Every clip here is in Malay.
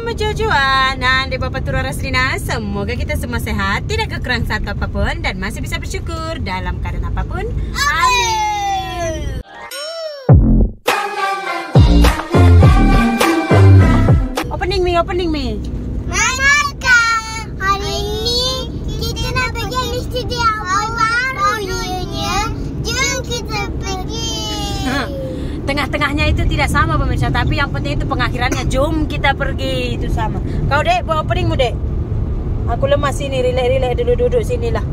Selamat jajuan di Bapak Turun Rasrina. Semoga kita semua sehat, tidak kekurangan satu apapun, dan masih bisa bersyukur dalam keadaan apapun. Amin. Opening me. Manaka, hari ini kita nak pergi mesti awal barunya. Jom kita pergi. Tengah-tengahnya itu tidak sama pemirsa, tapi yang penting itu pengakhirannya. Jom kita pergi, itu sama. Kau dek, bawa openingmu dek. Aku lemas sini, relax dulu, duduk sinilah.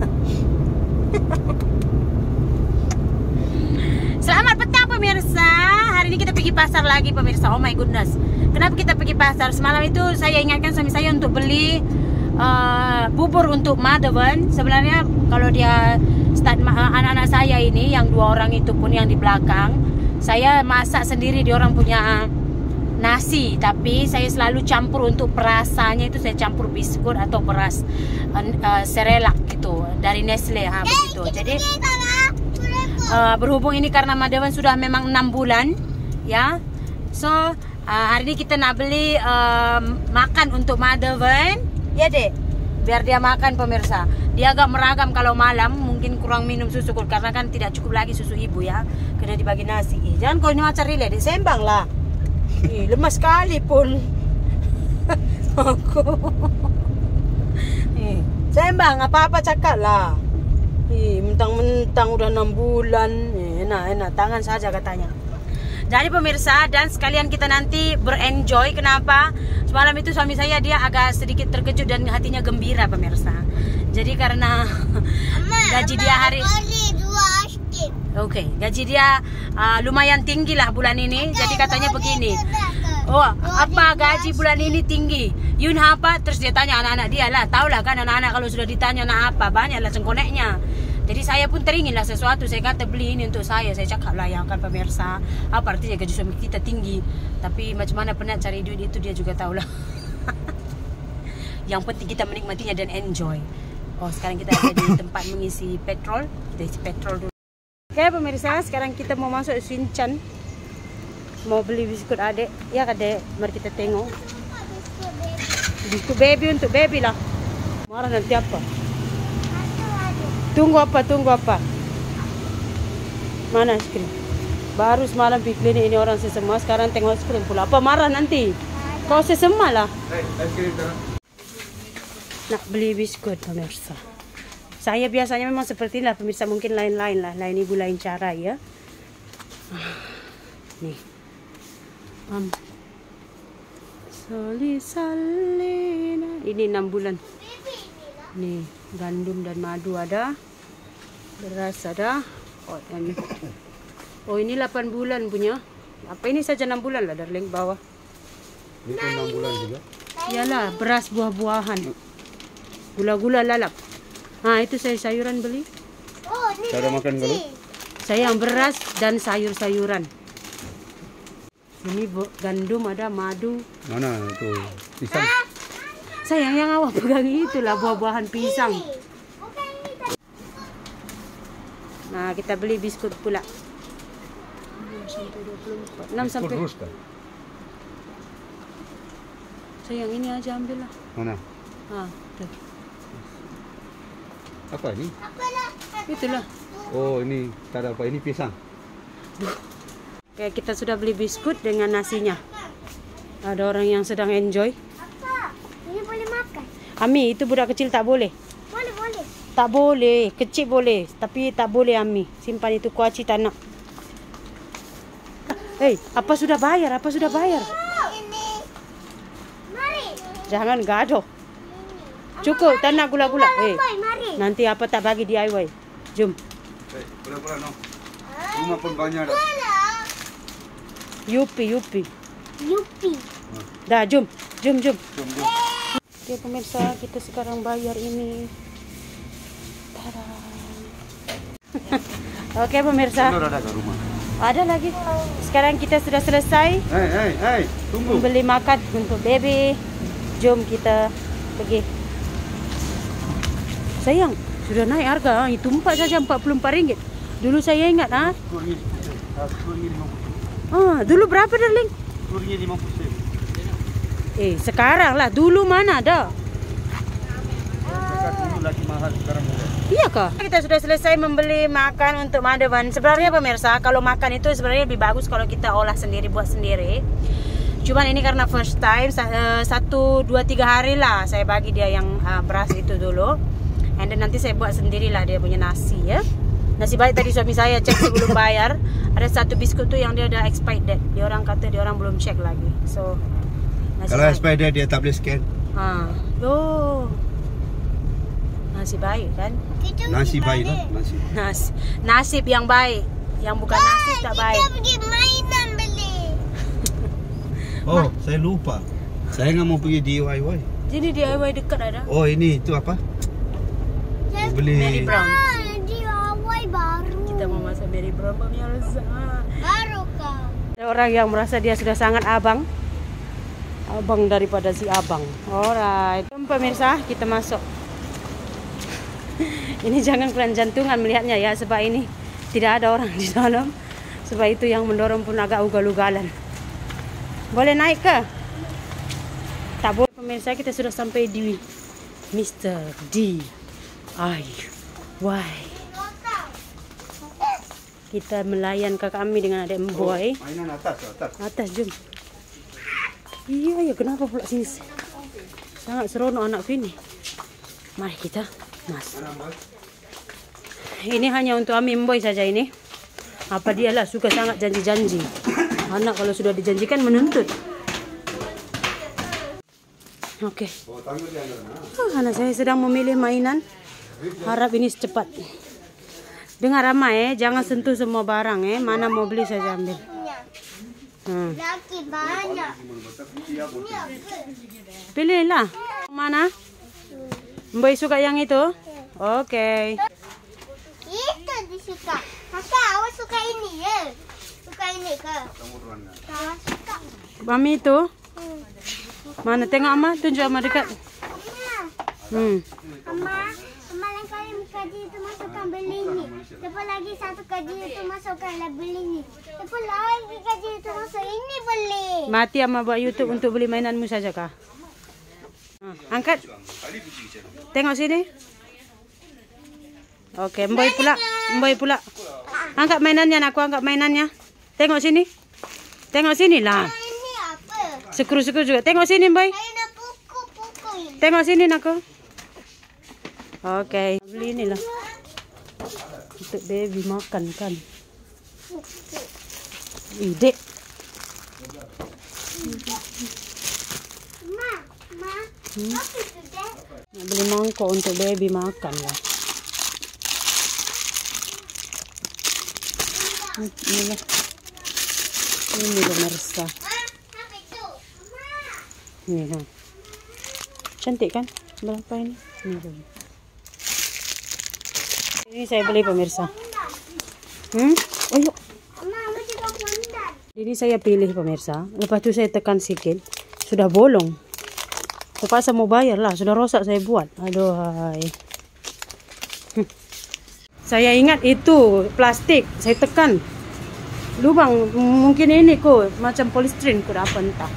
Selamat petang pemirsa. Hari ini kita pergi pasar lagi pemirsa. Oh my goodness. Kenapa kita pergi pasar? Semalam itu saya ingatkan suami saya untuk beli bubur untuk Madhavan. Sebenarnya kalau dia start anak-anak saya ini, yang 2 orang itu pun yang di belakang, saya masak sendiri. Dia orang punya nasi, tapi saya selalu campur untuk perasanya itu, saya campur biskut atau beras serelak gitu dari Nestle begitu. Jadi berhubung ini karena Madhavan sudah memang 6 bulan ya, so hari ini kita nak beli makan untuk Madhavan ya dek, biar dia makan pemirsa. Dia agak meragam kalau malam, mungkin kurang minum susu karena kan tidak cukup lagi susu ibu ya, kena dibagi nasi. Jangan kau ini macam rile dek, sembang lah. Lemas sekali pun aku. Sembang apa-apa cakap lah. Mentang-mentang udah 6 bulan. Enak, tangan saja katanya. Jadi pemirsa, dan sekalian kita nanti berenjoy. Kenapa? Semalam itu suami saya dia agak sedikit terkejut dan hatinya gembira pemirsa. Jadi karena gaji dia hari gaji dia lumayan tinggi lah bulan ini. Jadi katanya begini, oh apa gaji bulan ini tinggi? Yun apa? Terus dia tanya anak-anak dia lah. Tahu lah kan anak-anak kalau sudah ditanya nak apa, banyak lah cengkoneknya. Jadi saya pun teringin lah sesuatu. Saya kata beli ini untuk saya. Saya cakap lah ya kan pemirsa, apa artinya gaji suami kita tinggi. Tapi macam mana pernah cari duit itu dia juga tahu lah. Yang penting kita menikmatinya dan enjoy. Oh sekarang kita ada di tempat mengisi petrol. Kita isi petrol dulu. Oke pemirsa, sekarang kita mau masuk Sinchan. Mau beli biskut adek. Ya kadek, mari kita tengok. Biskut baby untuk baby lah. Marah nanti apa? Tunggu apa? Mana es krim? Baru semalam pergi klinik ini orang sesema, sekarang tengok es krim pula. Apa marah nanti? Kau sesema lah. Es krim nak beli biskut pemirsa. Saya biasanya memang seperti inilah pemirsa, mungkin lain-lain lah. Lain ibu lain cara ya. Nih. Salina. Ini 6 bulan. Nih, gandum dan madu ada. Beras ada. Oh, ini 8 bulan punya. Apa ini saja 6 bulan lah darling bawah. Ini 6 bulan juga. Iyalah, beras buah-buahan. Gula-gula lalap. Itu saya sayuran beli. Oh, ini cara makan kalau? Saya yang beras dan sayur-sayuran. Ini gandum ada, madu. Mana itu? Pisang. Sayang yang awak pegang itulah buah-buahan pisang. Nah, kita beli biskut pula. 6 sampai 24. Sayang ini aja ambil lah. Mana? Tuh. Apa ini? Itulah. Oh, ini tak ada apa, ini pisang. Oke, kita sudah beli biskut dengan nasinya. Ada orang yang sedang enjoy. Ini boleh makan? Ami, itu budak kecil tak boleh. Boleh. Tak boleh, kecil boleh, tapi tak boleh Ami. Simpan itu kuaci tanah. Apa sudah bayar? Ini. Mari. Jangan gaduh. Cukup, tanah gula-gula. Mari. Nanti apa tak bagi DIY. Jom. Gula-gula no. Rumah pun banyak dah. Yupi. Dah, jom. Oke pemirsa, kita sekarang bayar ini. Tada. Oke pemirsa. Telur ada ke rumah? Ada lagi. Sekarang kita sudah selesai. Tunggu. Beli makan untuk baby. Jom kita pergi. Sayang, sudah naik harga. Itu 4 saja RM44. Dulu saya ingat RM10.50. Dulu berapa darling? RM10.50. Sekarang lah, dulu mana ada? Dulu lagi mahal, sekarang murah. Iya kah? Kita sudah selesai membeli makan untuk Madhavan. Sebenarnya pemirsa, kalau makan itu sebenarnya lebih bagus kalau kita olah sendiri, buat sendiri. Cuman ini karena first time, 1, 2, 3 hari lah saya bagi dia yang beras itu dulu. And then nanti saya buat sendirilah dia punya nasi ya. Nasi baik tadi suami saya cek sebelum bayar. Ada 1 biskut tuh yang dia udah expired date. Dia orang kata dia orang belum cek lagi. So Kalau expired dia tak boleh scan. Nasi baik kan? Nasi baik lah. Nasi. Nasib yang baik. Yang bukan nasib tak baik. Kita pergi mainan beli. Oh, saya lupa. Saya nggak mau pergi DIY. Jadi DIY dekat ada. Oh, ini itu apa? Mau beli Mary Brown. DIY baru. Kita mau masuk Mary Brown pemirsa. Baru kah? Ada orang yang merasa dia sudah sangat abang daripada si abang. Alright, pemirsa, kita masuk. Ini jangan kalian jantungan melihatnya ya, sebab ini tidak ada orang di dalam. Sebab itu yang mendorong pun agak ugal-ugalan. Boleh naik ke? Tak boleh pemirsa, kita sudah sampai di Mr. DIY. Kita melayan kakak kami dengan adik Mboy. mainan atas. Atas jom. Iya ya, kenapa pula sini sangat seronok anak ini. Mari kita masuk. Ini hanya untuk Ami Mboy saja ini. Apa dialah suka sangat janji-janji. Anak kalau sudah dijanjikan menuntut. Oke. Anak saya sedang memilih mainan. Harap ini cepat. Dengar ramai jangan sentuh semua barang mana mau beli saja ambil. Lagi banyak. Pilihlah. Mana? Mboy suka yang itu? Oke. Itu disuka. Kakak, awak suka ini ya? Suka ini ke? Kakak suka. Mami itu? Mana? Tengok Ama, tunjuk Ama dekat. Ama lain kali kaji itu masukkan beli ini. Lepas lagi satu kaji itu masukkan beli ini. Lepas lagi kaji itu masuk ini beli. Mati Ama buat YouTube untuk beli mainanmu saja kah? Angkat. Tengok sini. Oke, Mboy pula. Angkat mainannya, aku angkat mainannya. Tengok sini. Tengok sini lah. Ini apa? Skru juga. Tengok sini, Mboy. Saya nak pukul ini. Tengok sini aku. Oke, beli inilah. Untuk baby makan kan. Ide. Ma. Apa itu deh? Beli mangkok untuk baby makan lah. Inilah. Ini pemirsa. Apa itu? Ma. Ini kan. Cantik kan? Berapa ini? Ini saya beli pemirsa. Oh yuk. Ma juga mondar. Ini saya pilih pemirsa. Lepas itu saya tekan sikit. Sudah bolong. Terpaksa mau bayar lah. Sudah rosak saya buat. Aduh hai. Saya ingat itu plastik. Saya tekan. Lubang. Mungkin ini kok. Macam polystyrene kok apa entah.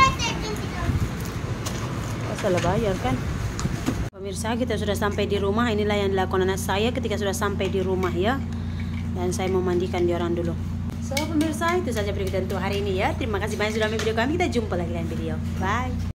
Salah bayar kan. Pemirsa, kita sudah sampai di rumah. Inilah yang dilakukan anak saya ketika sudah sampai di rumah ya. Dan saya mau mandikan dia orang dulu. So pemirsa, itu saja video kita untuk hari ini ya. Terima kasih banyak sudah menonton video kami. Kita jumpa lagi dalam video. Bye.